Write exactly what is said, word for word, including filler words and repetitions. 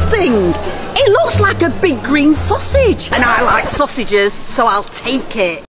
thing? It looks like a big green sausage, and I like sausages, so I'll take it.